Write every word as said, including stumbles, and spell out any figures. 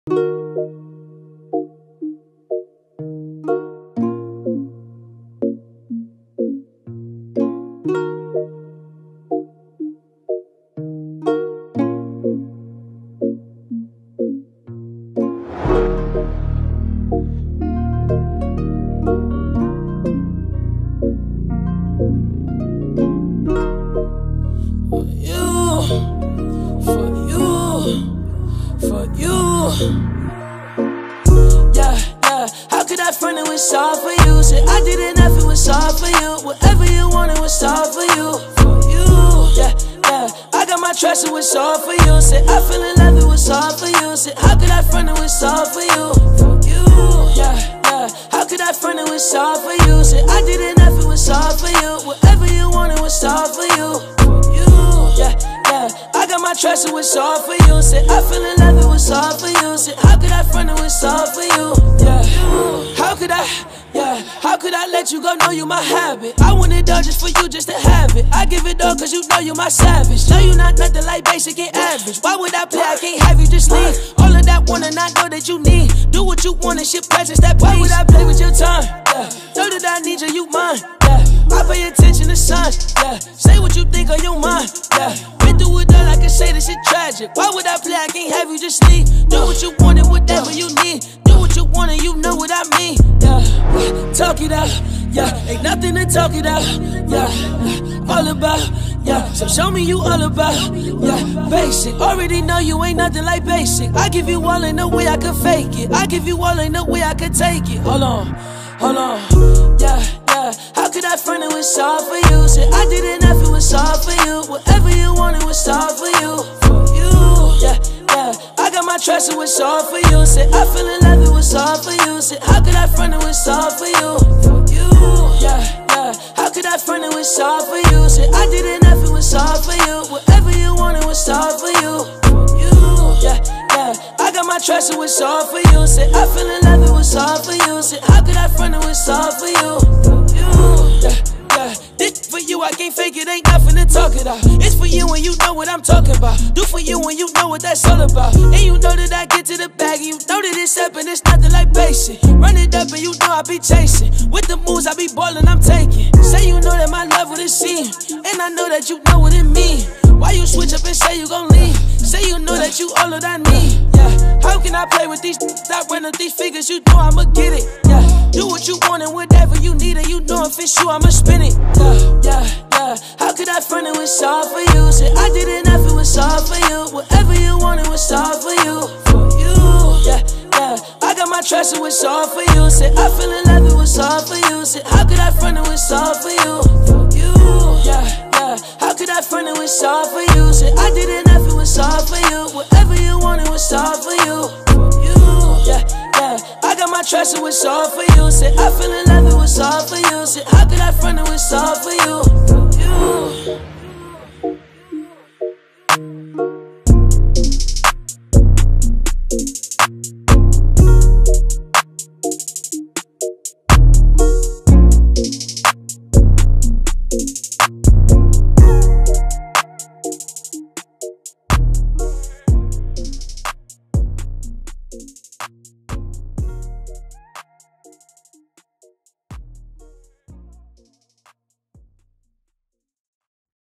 Yeah, yeah, how could I front it was all for you? Said I did enough, it was all for you. Whatever you wanted was all for you. For you, yeah, yeah, I got my trust, it was all for you. Said I fell in love, it was all for you. Said how could I front it was all for you? For you, yeah, yeah, how could I front it was all for you? Said I did enough, it was all for you. Whatever you wanted was all for you. For you, yeah, yeah, I got my trust, it was all for you. Said I fell in love, it was all for you. Said how could I front it was all for you? Yeah, how could I, yeah, how could I let you go? Know you my habit. I want it all just for you, just to have it. I give it all cause you know you my savage. Know you not nothing like basic and average. Why would I play? I can't have you, just leave. All of that wanna not know that you need. Do what you want and shit presence that peace. Why would I play with your time? Yeah, know that I need you, you mine. Yeah, I pay attention to signs. Yeah, say what you think on your mind. Yeah, been through it all, I can say this shit tragic. Why would I play? I can't have you, just leave. Do what you want and whatever you need. Do what you want and you know what I mean. Yeah, talk it out. Yeah, ain't nothing to talk it out. Yeah, all about. Yeah, so show me you all about. Yeah, basic. Already know you ain't nothing like basic. I give you all, ain't no way I could fake it. I give you all, ain't no way I could take it. Hold on, hold on. Yeah, yeah. How could I front it was all for you? Said I did enough, it was all for you. Whatever you wanted was all for you. For you, yeah, yeah. I got my trust, it was all for you. Said I fell in love, it was all for you. Said how could I front it was all for you? For you, yeah, yeah. How could I front it was all for you? Said I did enough, it was all for you. Whatever you wanted was all for you. For you, yeah, yeah. I got my trust, it was all for you. Said I fell in love, it was all for you. Said how could I front it was all for you? For you, yeah, yeah. This for you, I can't fake it, ain't nothing to talk it out. It's for you and you know what I'm talking about. Do for you and you know what that's all about. And you know that I get to the bag and you know that it's up and it's nothing like basic. Run it up and you know I be chasing. With the moves I be ballin', I'm taking. Say you know that my love what it seem. And I know that you know what it mean. Why you switch up and say you gon' leave? Say you know that you all that I need. Yeah, how can I play with these? I run up these figures, you know I'ma get it. Yeah, do what you want and whatever you need, and you know if it's you, I'ma spin it. Yeah, yeah, yeah. How could I front it was all for you? Said I did enough, it was all for you. Whatever you wanted was all for you. For you, yeah, yeah. I got my trust, it was all for you. Said I fell in love, it was all for you. Said how could I front it was all for you? For you, yeah, yeah. How could I front it was all for you? Said I did enough, it was all for you. Whatever you wanted was all for you. For you, yeah, yeah. I got my trust, it was all for you. Said I fell in love, it was all for you. Said how could I front it was all for you?